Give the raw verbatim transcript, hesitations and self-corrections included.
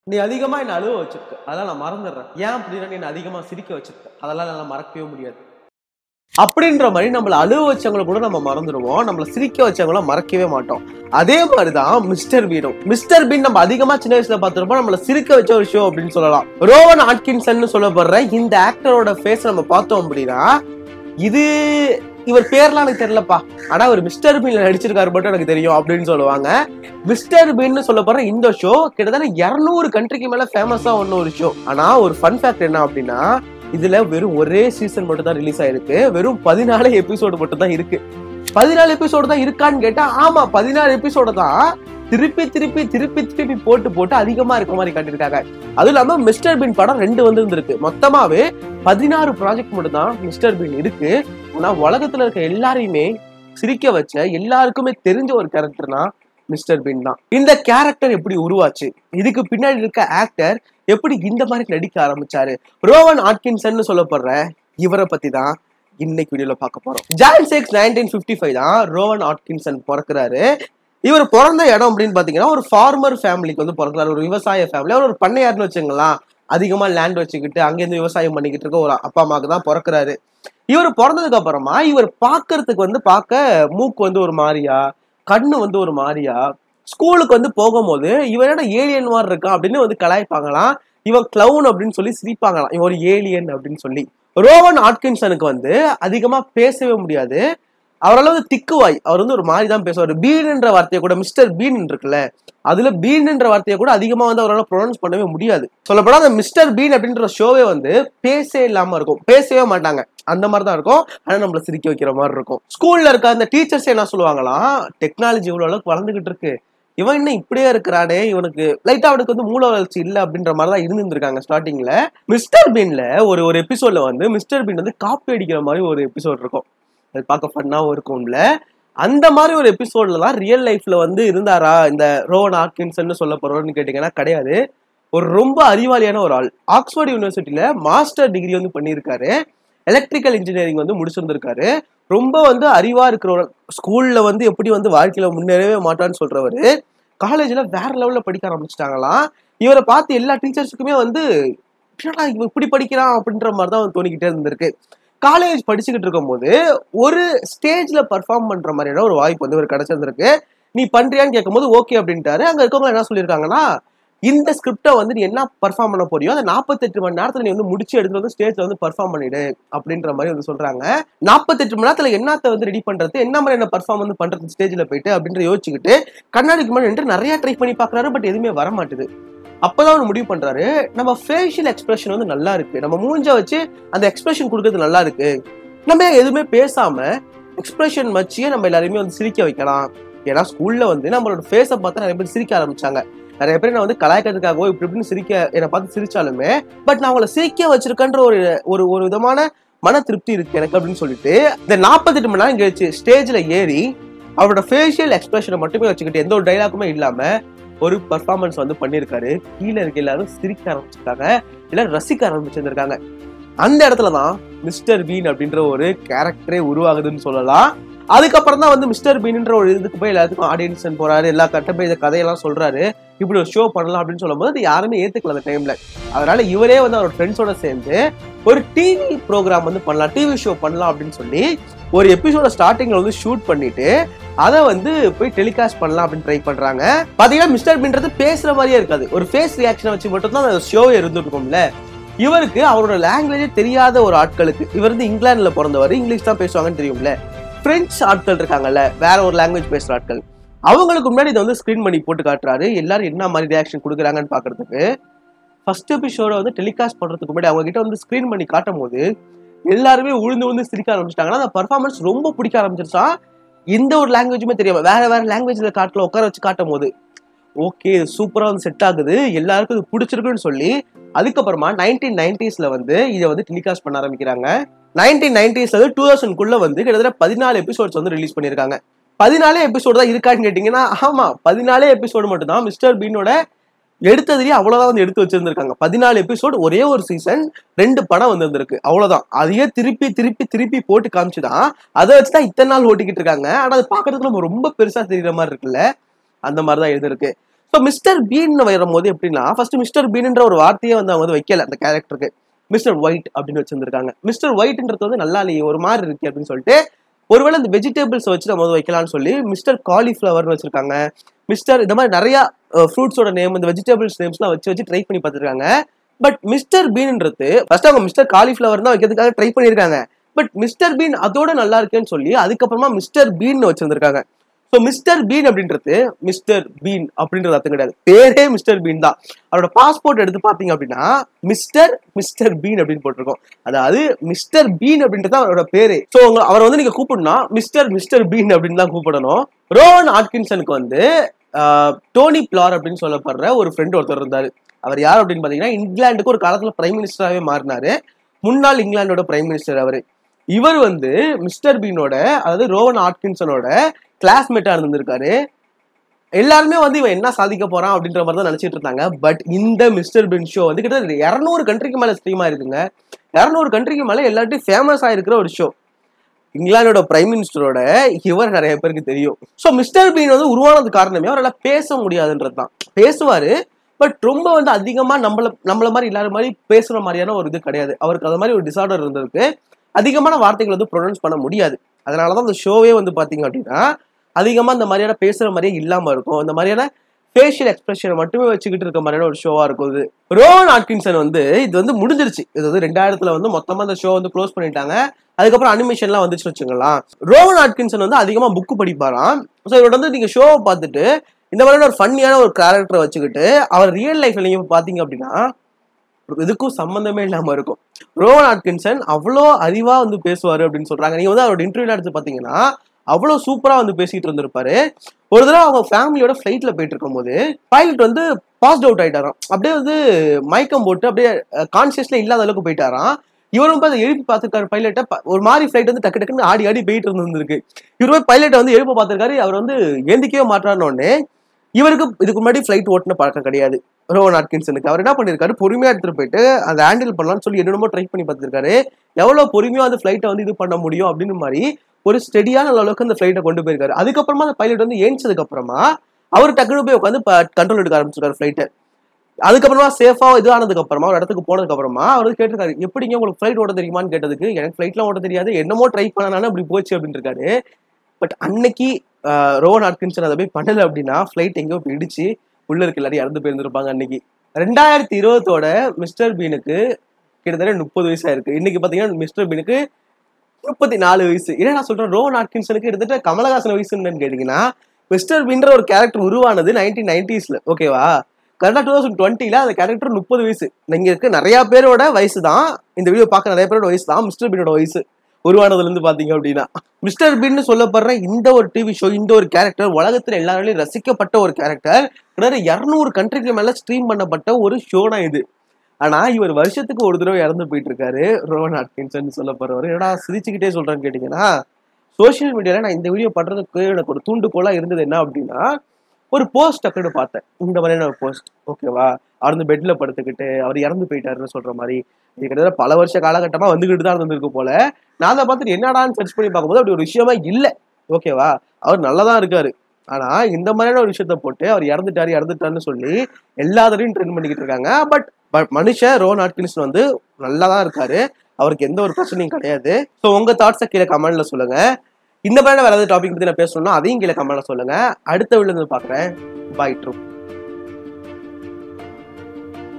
நீ அதிகமா என்ன அழுவ வச்சிருக்க, அதெல்லாம் நான் மறந்துடுறேன். ஏன் அப்படின்னா நீ என்ன அதிகமா சிரிக்க வச்சிருக்க, அதெல்லாம் என்னால மறக்கவே முடியாது அப்படின்ற மாதிரி நம்மள அழுவ வச்சவங்களை கூட நம்ம மறந்துடுவோம், நம்மள சிரிக்க வச்சவங்கள மறக்கவே மாட்டோம். அதே மாதிரிதான் மிஸ்டர் பீனும். மிஸ்டர் பீன் நம்ம அதிகமா சின்ன வயசுல பார்த்திருப்போம், நம்மள சிரிக்க வச்ச ஒரு ஷோ அப்படின்னு சொல்லலாம். ரோவன் ஆட்கின்சன் சொல்லப்படுற இந்த ஆக்டரோட ஃபேஸ் நம்ம பார்த்தோம் அப்படின்னா, இது இவர் பேர்லாம் எனக்கு தெரியலப்பா, ஆனா ஒரு மிஸ்டர் பீன்ல நடிச்சிருக்காரு மட்டும் எனக்கு தெரியும் அப்படின்னு சொல்லுவாங்க. மிஸ்டர் பீன் சொல்லப்படுற இந்த ஷோ கிட்டத்தட்ட இருநூறு கண்ட்ரிக்கு மேல ஃபேமஸா ஒன்ன ஒரு ஷோ. ஆனா ஒரு ஃபன் ஃபேக்ட் என்ன அப்படின்னா, இதுல வெறும் ஒரே சீசன் மட்டும் தான் ரிலீஸ் ஆயிருக்கு, வெறும் பதினாலு எபிசோடு மட்டும் தான் இருக்கு. பதினாலு எபிசோடு தான் இருக்கான்னு கேட்டா ஆமா, பதினாலு எபிசோடு தான் திருப்பி திருப்பி திருப்பி திருப்பி போட்டு போட்டு அதிகமா இருக்க மாதிரி காட்டியிருக்காங்க. அதுவும் இல்லாம மிஸ்டர் பீன் படம் ரெண்டு வந்து இருந்திருக்கு. மொத்தமாவே பதினாறு ப்ராஜெக்ட் மட்டும் தான் மிஸ்டர் பீன் இருக்கு. ஆனா உலகத்துல இருக்க எல்லாரையுமே சிரிக்க வச்ச, எல்லாருக்குமே தெரிஞ்ச ஒரு கேரக்டர்னா மிஸ்டர் பீன் தான். இந்த கேரக்டர் எப்படி உருவாச்சு, இதுக்கு பின்னாடி இருக்க ஆக்டர் எப்படி இந்த மாதிரி நடிக்க ஆரம்பிச்சாரு, ரோவன் ஆட்கின்சன் சொல்லப்படுற இவரை பத்தி தான் இன்னைக்கு வீடியோல பார்க்க போறோம். Jan six nineteen fifty five தான் ரோவன் ஆட்கின்சன் பிறக்கிறாரு. இவர் பிறந்த இடம் அப்படின்னு பாத்தீங்கன்னா ஒரு ஃபார்மர் ஃபேமிலிக்கு வந்து பிறக்கிறாரு, ஒரு விவசாய ஃபேமிலி. அவர் ஒரு பண்ணையாருன்னு வச்சுங்களேன், அதிகமா லேண்ட் வச்சுக்கிட்டு அங்கேருந்து விவசாயம் பண்ணிக்கிட்டு இருக்க ஒரு அப்பா அம்மாவுக்கு தான் பிறக்கிறாரு. இவர் பிறந்ததுக்கு அப்புறமா இவர் பாக்குறதுக்கு வந்து பார்க்க மூக்கு வந்து ஒரு மாதிரியா, கண்ணு வந்து ஒரு மாதிரியா, ஸ்கூலுக்கு வந்து போகும்போது இவனோட ஏலியன் மாதிரி இருக்கான் அப்படின்னு வந்து கலாய்ப்பாங்களாம். இவன் கிளவுன் அப்படின்னு சொல்லி சிரிப்பாங்களாம், இவன் ஒரு ஏலியன் அப்படின்னு சொல்லி. ரோவன் ஆட்கின்சனுக்கு வந்து அதிகமா பேசவே முடியாது, அவரால் வந்து திக்குவாய், அவர் வந்து ஒரு மாதிரி தான் பேசுவார். பீன்ன்ற வார்த்தையை கூட, மிஸ்டர் பீன் இருக்குல்ல, அதுல பீன்ன்ற வார்த்தையை கூட அதிகமா வந்து அவரால் ப்ரொனவுன்ஸ் பண்ணவே முடியாது. சொல்லப்போனா அந்த மிஸ்டர் பீன் அப்படின்ற ஷோவே வந்து பேசவே இல்லாம இருக்கும், பேசவே மாட்டாங்க, அந்த மாதிரி தான் இருக்கும். ஆனா நம்மள சிரிக்க வைக்கிற மாதிரி இருக்கும். ஸ்கூல்ல இருக்க அந்த டீச்சர்ஸ் என்ன சொல்லுவாங்களாம், டெக்னாலஜி இவ்வளவு அளவுக்கு வளர்ந்துகிட்டு இருக்கு, இவன் இன்னும் இப்படியே இருக்கிறானே, இவனுக்கு லைட்டா அவனுக்கு வந்து மூல வளர்ச்சி இல்லை அப்படின்ற மாதிரி தான் இருந்திருக்காங்க ஸ்டார்டிங்ல. மிஸ்டர் பீன்ல ஒரு ஒரு எபிசோட்ல வந்து மிஸ்டர் பீன் வந்து காப்பி அடிக்கிற மாதிரி ஒரு எபிசோட் இருக்கும், அது பார்க்க ஃபன்னாவும் இருக்கும்ல. அந்த மாதிரி ஒரு எபிசோட்ல தான் ரியல் லைஃப்ல வந்து இருந்தாரா இந்த ரோவன் ஆட்கின்சன் சொல்ல போறோம்னு கேட்டீங்கன்னா கிடையாது. ஒரு ரொம்ப அறிவாளியான ஒரு ஆள், ஆக்ஸ்போர்ட் யூனிவர்சிட்டியில மாஸ்டர் டிகிரி வந்து பண்ணியிருக்காரு, எலக்ட்ரிக்கல் இன்ஜினியரிங் வந்து முடிச்சிருந்திருக்காரு. ரொம்ப வந்து அறிவா இருக்கிற, ஸ்கூல்ல வந்து எப்படி வந்து வாழ்க்கையில முன்னேறவே மாட்டான்னு சொல்றவரு காலேஜ்ல வேற லெவல்ல படிக்க ஆரம்பிச்சிட்டாங்களாம். இவரை பார்த்து எல்லா டீச்சர்ஸுக்குமே வந்து இவன் இப்படி படிக்கிறான் அப்படின்ற மாதிரி தான் தோணிக்கிட்டே இருந்திருக்கு. காலேஜ் படிச்சுக்கிட்டு இருக்கும் போது ஒரு ஸ்டேஜ்ல பர்ஃபார்ம் பண்ற மாதிரியான ஒரு வாய்ப்பு வந்து ஒரு கிடைச்சிருந்திருக்கு. நீ பண்றியான்னு கேட்கும்போது ஓகே அப்படின்ட்டாரு. அங்க இருக்கவங்க என்ன சொல்லியிருக்காங்கன்னா, இந்த ஸ்கிரிப்டை வந்து நீ என்ன பர்ஃபார்ம் பண்ண போறியோ அந்த நாற்பத்தெட்டு மணி நேரத்துல நீ வந்து முடிச்சு எடுத்து வந்து ஸ்டேஜ்ல வந்து பர்ஃபார்ம் பண்ணிடு அப்படின்ற மாதிரி வந்து சொல்றாங்க. நாற்பத்தெட்டு மணி நேரத்துல என்னத்த வந்து ரெடி பண்றது, என்ன மாதிரி என்ன பர்ஃபார்ம் வந்து பண்றது ஸ்டேஜ்ல போயிட்டு அப்படின்ற யோசிச்சுக்கிட்டு கண்ணாடிக்கு முன்னாடி நின்று நிறைய ட்ரை பண்ணி பாக்குறாரு. பட் எதுவுமே வர மாட்டுது. அப்பதான் ஒரு முடிவு பண்றாரு, நம்ம ஃபேஷியல் எக்ஸ்பிரஷன் வந்து நல்லா இருக்கு, நம்ம மூஞ்ச வச்சு அந்த எக்ஸ்பிரஷன் கொடுக்கறது நல்லா இருக்கு, நம்ம எதுவுமே பேசாம எக்ஸ்பிரஷன் வச்சே நம்ம எல்லாருமே வந்து சிரிக்க வைக்கலாம். ஏன்னா ஸ்கூல்ல வந்து நம்மளோட ஃபேஸை பார்த்து நிறைய பேர் சிரிக்க ஆரம்பிச்சாங்க. நிறைய பேர் நான் வந்து கலாய்க்கிறதுக்காகவோ இப்படி இப்படின்னு சிரிக்க என்னை பார்த்து சிரிச்சாலுமே பட் நான் அவங்களை சிரிக்க வச்சிருக்கன்ற ஒரு ஒரு ஒரு விதமான மன திருப்தி இருக்கு எனக்கு அப்படின்னு சொல்லிட்டு இந்த நாற்பத்தெட்டு மணி நேரம் கழிச்சு ஸ்டேஜ்ல ஏறி அவரோட ஃபேஷியல் எக்ஸ்பிரஷனை மட்டுமே வச்சுக்கிட்டு எந்த ஒரு டைலாக்குமே இல்லாம ஒரு பர்ஃபார்மன்ஸ் வந்து பண்ணியிருக்காரு. கீழே இருக்க எல்லாரும் சிரிக்க ஆரம்பிச்சிருக்காங்க, எல்லாரும் ரசிக்க ஆரம்பிச்சிருந்திருக்காங்க. அந்த இடத்துலதான் மிஸ்டர் பீன் அப்படின்ற ஒரு கேரக்டரே உருவாகுதுன்னு சொல்லலாம். அதுக்கப்புறம் தான் வந்து மிஸ்டர் பீன்ன்ற ஒரு இதுக்கு போய் எல்லாத்துக்கும் ஆடியன்ஸ் போறாரு, எல்லா கட்ட போய் இந்த கதையெல்லாம் சொல்றாரு, இப்படி ஒரு ஷோ பண்ணலாம் அப்படின்னு சொல்லும் போது அது யாருமே ஏத்துக்கல அந்த டைம்ல. அதனால இவரே வந்து அவரோட ஃப்ரெண்ட்ஸோட சேர்ந்து ஒரு டிவி ப்ரோக்ராம் வந்து பண்ணலாம், டிவி ஷோ பண்ணலாம் அப்படின்னு சொல்லி ஒரு எபிசோட ஸ்டார்டிங்ல வந்து ஷூட் பண்ணிட்டு அதை வந்து போய் டெலிகாஸ்ட் பண்ணலாம் அப்படின்னு ட்ரை பண்றாங்க. பாத்தீங்கன்னா மிஸ்டர் பீன்றது பேசுற மாதிரியே இருக்காது, ஒரு ஃபேஸ் ரியாக்ஷனை வச்சு மட்டும் தான் அந்த ஷோவே இருந்துருக்கும்ல. இவருக்கு அவரோட லாங்குவேஜே தெரியாத ஒரு ஆட்களுக்கு, இவர் வந்து இங்கிலாந்துல பிறந்தவர், இங்கிலீஷ் தான் பேசுவாங்கன்னு தெரியும்ல, பிரெஞ்சு ஆட்கள் இருக்காங்கல்ல, வேற ஒரு லாங்குவேஜ் பேசுற ஆட்கள், அவங்களுக்கு முன்னாடி இதை வந்து ஸ்கிரீன் பண்ணி போட்டு காட்டுறாரு, எல்லாரும் என்ன மாதிரி ரியாக்ஷன் கொடுக்குறாங்கன்னு பாக்குறதுக்கு. ஃபர்ஸ்ட் எபிசோட வந்து டெலிகாஸ்ட் பண்றதுக்கு முன்னாடி அவங்க கிட்ட வந்து ஸ்கிரீன் பண்ணி காட்டும் போது எல்லாருமே உழுந்து உழுந்து சிரிக்க ஆரம்பிச்சிட்டாங்கன்னா அந்த பர்ஃபார்மன்ஸ் ரொம்ப பிடிக்க ஆரம்பிச்சிருச்சா. எந்த ஒரு லாங்குவேஜுமே தெரியாம வேற வேற லாங்குவேஜ்ல காட்டல உட்கார வச்சு காட்டும் போது ஓகே சூப்பரா வந்து செட் ஆகுது, எல்லாருக்கும் இது பிடிச்சிருக்குன்னு சொல்லி அதுக்கப்புறமா நைன்டீன் நைன்டிஸ்ல வந்து இதை வந்து டெலிகாஸ்ட் பண்ண ஆரம்பிக்கிறாங்க. நைன்டீன் நைன்டிஸ்ல வந்து டூ தௌசண்ட் குள்ள வந்து கிட்டத்தட்ட பதினாலு எபிசோட்ஸ் வந்து ரிலீஸ் பண்ணிருக்காங்க. பதினாலே எபிசோடு தான் இருக்கான்னு கேட்டீங்கன்னா ஆமா, பதினாலே எபிசோடு மட்டும் தான் மிஸ்டர் பீனோட எடுத்ததுலயே அவ்வளவுதான் வந்து எடுத்து வச்சிருந்திருக்காங்க. பதினாலு எபிசோடு, ஒரே ஒரு சீசன், ரெண்டு படம் வந்து இருந்திருக்கு, அவ்வளவுதான். அதையே திருப்பி திருப்பி திருப்பி போட்டு காமிச்சுதான் அதை வச்சுதான் இத்தனை நாள் ஓட்டிக்கிட்டு இருக்காங்க. ஆனா அது பாக்குறதுக்கு நம்ம ரொம்ப பெருசா தெரியுற மாதிரி இருக்குல்ல, அந்த மாதிரிதான் எழுதிருக்கு. ஸோ மிஸ்டர் பீன் வரும்போது எப்படின்னா ஃபர்ஸ்ட் மிஸ்டர் பீன்ன்ற ஒரு வார்த்தையே வந்து அவங்க வந்து வைக்கல அந்த கேரக்டருக்கு, மிஸ்டர் ஒயிட் அப்படின்னு வச்சிருந்திருக்காங்க. மிஸ்டர் ஒயிட்ன்றது வந்து நல்லா இல்லையே ஒரு மாதிரி இருக்கு அப்படின்னு சொல்லிட்டு ஒருவேளை இந்த வெஜிடபிள்ஸ் வச்சு நம்ம வந்து வைக்கலாம்னு சொல்லி மிஸ்டர் காலிஃபிளவர்னு வச்சிருக்காங்க. மிஸ்டர் இந்த மாதிரி நிறைய ஃப்ரூட்ஸோட நேம் இந்த வெஜிடபிள்ஸ் நேம்ஸ்லாம் வச்சு வச்சு ட்ரை பண்ணி பார்த்துருக்காங்க. பட் மிஸ்டர் பீன்ன்றது ஃபர்ஸ்ட் அவங்க மிஸ்டர் காலிஃபிளவர் தான் வைக்கிறதுக்காக ட்ரை பண்ணியிருக்காங்க. பட் மிஸ்டர் பீன் அதோட நல்லா இருக்குன்னு சொல்லி அதுக்கப்புறமா மிஸ்டர் பீன் வச்சிருந்திருக்காங்க. ஸோ மிஸ்டர் பீன் அப்படின்றது மிஸ்டர் பீன் அப்படின்றது அர்த்தம் கிடையாது, பேரே மிஸ்டர் பீன் தான். அவரோட பாஸ்போர்ட் எடுத்து பார்த்தீங்க அப்படின்னா மிஸ்டர் மிஸ்டர் பீன் அப்படின்னு போட்டிருக்கோம். அதாவது மிஸ்டர் பீன் அப்படின்றது அவரோட பேரு. ஸோ அவரை வந்து நீங்க கூப்பிடணும் மிஸ்டர் மிஸ்டர் பீன் அப்படின்னு தான் கூப்பிடணும். ரோவன் ஆட்கின்சனுக்கு வந்து டோனி பிளார் அப்படின்னு சொல்லப்படுற ஒரு ஃப்ரெண்ட் ஒருத்தர் இருந்தாரு. அவர் யார் அப்படின்னு பாத்தீங்கன்னா இங்கிலாந்துக்கு ஒரு காலத்துல பிரைம் மினிஸ்டராகவே மாறினாரு. முன்னாள் இங்கிலாந்தோட பிரைம் மினிஸ்டர் அவரு. இவர் வந்து மிஸ்டர் பீனோட அதாவது ரோவன் ஆட்கின்சனோட கிளாஸ்மேட்டா இருந்திருக்காரு. எல்லாருமே வந்து இவன் என்ன சாதிக்க போறான் அப்படின்ற மாதிரி தான் நினைச்சிட்டு இருந்தாங்க. பட் இந்த மிஸ்டர் பீன் ஷோ வந்து கிட்டத்தட்ட இருநூறு கண்ட்ரிக்கு மேல ஸ்ட்ரீம் ஆயிருக்குங்க. இருநூறு கண்ட்ரிக்கு மேல எல்லாத்தையும் ஃபேமஸ் ஆயிருக்கிற ஒரு ஷோ. இங்கிலாந்தோட பிரைம் மினிஸ்டரோட இவர் நிறைய பேருக்கு தெரியும். ஸோ மிஸ்டர் பீன் வந்து உருவானது காரணமே அவரால் பேச முடியாதுன்றது தான். பேசுவாரு பட் ரொம்ப வந்து அதிகமா நம்மள நம்மள மாதிரி எல்லாரும் மாதிரி பேசுற மாதிரியான ஒரு இது கிடையாது. அவருக்கு அது மாதிரி ஒரு டிசார்டர் இருந்திருக்கு. அதிகமான வார்த்தைகள் வந்து ப்ரொனவுன்ஸ் பண்ண முடியாது. அதனாலதான் அந்த ஷோவே வந்து பாத்தீங்க அப்படின்னா அதிகமா இந்த மாதிரியான பேசுற மாதிரியே இல்லாம இருக்கும். இந்த மாதிரியான ஃபேஷியல் எக்ஸ்பிரஷனை மட்டுமே வச்சுக்கிட்டு இருக்க மாதிரியான ஒரு ஷோவா இருக்கும் இது. ரோவன் ஆட்கின்சன் வந்து இது வந்து முடிஞ்சிருச்சு. இது வந்து ரெண்டாயிரத்துல வந்து மொத்தமா அந்த ஷோ வந்து க்ளோஸ் பண்ணிட்டாங்க. அதுக்கப்புறம் அனிமேஷன்லாம் வந்துச்சு வச்சுக்கலாம். ரோவன் ஆட்கின்சன் வந்து அதிகமா புக்கு படிப்பாராம். ஸோ இவரோட வந்து நீங்க ஷோவை பார்த்துட்டு இந்த மாதிரியான ஒரு ஃபன்னியான ஒரு கேரக்டரை வச்சுக்கிட்டு அவர் ரியல் லைஃப்ல நீங்க பாத்தீங்க அப்படின்னா இதுக்கும் சம்பந்தமே இல்லாம இருக்கும். ரோவன் ஆட்கின்சன் அவ்வளோ அறிவா வந்து பேசுவாரு அப்படின்னு சொல்றாங்க. நீங்க வந்து அவரோட இன்டர்வியூல எடுத்து பாத்தீங்கன்னா அவ்வளவு சூப்பரா வந்து பேசிட்டு இருந்திருப்பாரு. ஒரு தடவை அவங்க ஃபேமிலியோட ஃபிளைட்ல போயிட்டு இருக்கும் போது பைலட் வந்து பாஸ்ட் அவுட் ஆயிட்டாராம். அப்படியே வந்து மயக்கம் போட்டு அப்படியே கான்சியஸ்ல இல்லாத அளவுக்கு போயிட்டாராம். இவரும் அதை எழுப்பி பார்த்திருக்காரு பைலட்டை. ஒரு மாதிரி ஃபிளைட் வந்து டக்கு டக்குன்னு ஆடி ஆடி போயிட்டு இருந்திருக்கு. இவருமே பைலட்டை வந்து எழுப்ப பார்த்திருக்காரு. அவர் வந்து ஏந்திக்கவே மாட்டாருன்னு. இவருக்கு இதுக்கு முன்னாடி ஃபிளைட் ஓட்டின பழக்கம் கிடையாது ரோவன் ஆட்கின்சனுக்கு. அவர் என்ன பண்ணிருக்காரு பொறுமையா எடுத்துட்டு போயிட்டு அதை ஹேண்டில் பண்ணலாம்னு சொல்லி என்னென்னமோ ட்ரை பண்ணி பார்த்திருக்காரு. எவ்வளவு பொறுமையா அந்த ஃபிளைட்டை வந்து இது பண்ண முடியும் அப்படின்னு மாதிரி ஒரு ஸ்டெடியான அளவுக்கு அந்த ஃபிளைட்டை கொண்டு போயிருக்காரு. அதுக்கப்புறமா அந்த பைலட் வந்து ஏஞ்சதுக்கு அப்புறமா அவர் டக்குனு போய் உட்காந்து கண்ட்ரோல் எடுக்க ஆரம்பிச்சிருக்காரு ஃபிளைட்டை. அதுக்கப்புறமா சேஃபா இது ஆனதுக்கு அப்புறமா ஒரு இடத்துக்கு போனதுக்கு அப்புறமா அவர் வந்து கேட்டிருக்காரு எப்படிங்க உங்களுக்கு ஃபிளைட் ஓட்ட தெரியுமான்னு கேட்டதுக்கு எனக்கு ஃபிளைட்லாம் ஓட்ட தெரியாது, என்னமோ ட்ரை பண்ணனாலும் அப்படி போச்சு அப்படின்னு இருக்காரு. பட் அன்னைக்கு ரோவன் ஆட்கின்சன் அதை போய் பண்ணல அப்படின்னா ஃபிளைட் எங்கேயோ போயிடுச்சு, உள்ள இருக்க எல்லாரும் இறந்து போயிருந்திருப்பாங்க அன்னைக்கு. ரெண்டாயிரத்தி இருபத்தோட மிஸ்டர் பீனுக்கு கிட்டத்தட்ட முப்பது வயசா இருக்கு. இன்னைக்கு பாத்தீங்கன்னா மிஸ்டர் பீனுக்கு முப்பத்தி நாலு வயசு. ஏன்னா நான் சொல்றேன் ரோவன் ஆட்கின்சனுக்கு கிட்டத்தட்ட கமலஹாசன் வயசுன்னு கேட்டீங்கன்னா மிஸ்டர் பீன்ற ஒரு கேரக்டர் உருவானது நைன்டீன் நைன்டிஸ்ல ஓகேவா. கரெக்டா டூ தௌசண்ட் டுவெண்ட்டில அந்த கேரக்டர் முப்பது வயசு. இங்க இருக்க நிறைய பேரோட வயசு தான், இந்த வீடியோ பார்க்க நிறைய பேரோட வயசு தான் மிஸ்டர் பீனோட வயசு உருவானதுல இருந்து பாத்தீங்க அப்படின்னா. மிஸ்டர் பீன் சொல்லப்படுற இந்த ஒரு டிவி ஷோ இந்த ஒரு கேரக்டர் உலகத்துல எல்லாராலையும் ரசிக்கப்பட்ட ஒரு கேரக்டர். கிட்டத்தட்ட இருநூறு கண்ட்ரிக்கு மேல ஸ்ட்ரீம் பண்ணப்பட்ட ஒரு ஷோனா இது. ஆனா இவர் வருஷத்துக்கு ஒரு தடவை இறந்து போயிட்டு இருக்காரு ரோவன் ஆட்கின்சன் சொல்லப்படுறவர். ஏன்னா சிரிச்சுக்கிட்டே சொல்றேன்னு கேட்டீங்கன்னா சோசியல் மீடியால நான் இந்த வீடியோ பண்றதுக்கு எனக்கு ஒரு தூண்டுகோலா இருந்தது என்ன அப்படின்னா ஒரு போஸ்ட் டக்குன்னு பார்த்தேன். இந்த மாதிரியான ஒரு போஸ்ட் ஓகேவா. அவர் வந்து பெட்ல படுத்துக்கிட்டு அவர் இறந்து போயிட்டாருன்னு சொல்ற மாதிரி இது கிட்டத்தட்ட பல வருஷ காலகட்டமா வந்துகிட்டு தான் இருந்திருக்கு போல. நான் அதை பார்த்துட்டு என்னடான்னு சர்ச் பண்ணி பார்க்கும்போது அப்படி ஒரு விஷயமா இல்லை ஓகேவா. அவர் நல்லாதான் இருக்காரு. ஆனா இந்த மாதிரியான ஒரு விஷயத்த போட்டு அவர் இறந்துட்டாரு இறந்துட்டாருன்னு சொல்லி எல்லாத்தையும் ட்ரெண்ட் பண்ணிக்கிட்டு இருக்காங்க. பட் மனுஷன் ரோவன் ஆட்கின்சன் வந்து நல்லா தான் இருக்காரு, அவருக்கு எந்த ஒரு பிரச்சனையும் கிடையாது. ஸோ உங்க தாட்ஸை கீழே கமெண்ட்ல சொல்லுங்க. இந்த மாதிரி வேற ஏதாவது டாபிக் பத்தி நான் பேசணும்னா அதையும் கீழே கமெண்ட்ல சொல்லுங்க. அடுத்த வீடியோல இருந்து பாக்குறேன். Bye true.